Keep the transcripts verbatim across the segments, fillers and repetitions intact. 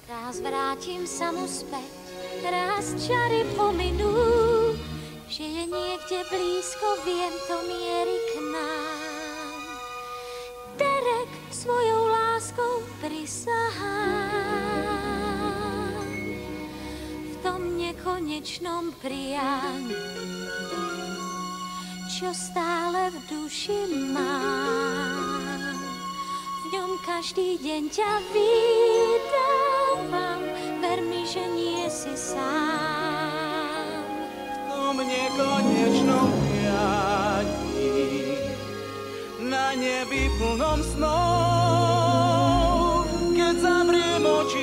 Raz vrátim sa mu späť, raz čary pominú, že je niekde blízko, viem, to mierí k nám. Derek svojou láskou prisahá v tom nekonečnom prianí, čo stále v duši mám. V ňom každý deň ťa vítam, ver mi, že nie si sám. V tom nekonečnom prianí, na nebi plnom snov, keď zavriem oči,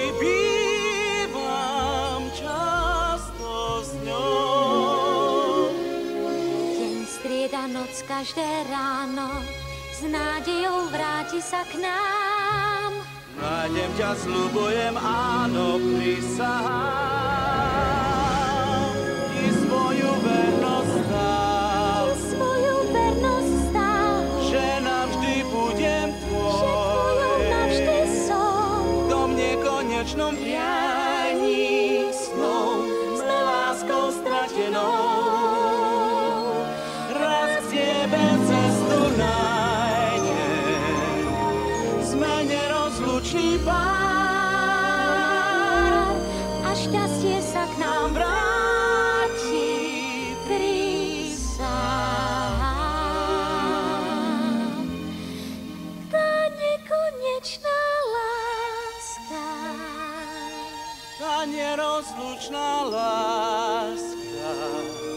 bývam často s ňou. Deň strieda noc každé ráno, s nádejou vráti sa k nám. Nájdem ťa, sľubujem, áno, prisahám. Ti svoju vernosť dám, Ti svoju vernosť dám, že navždy budem tvoj. že tvojou navždy som. V tom nekonečnom prianí snov sme láskou stratenou. Raz k tebe cestu nájdem, sme nerozlučný pár A šťastie sa k nám vráti, prísahám. Tá nekonečná láska, tá nerozlučná láska.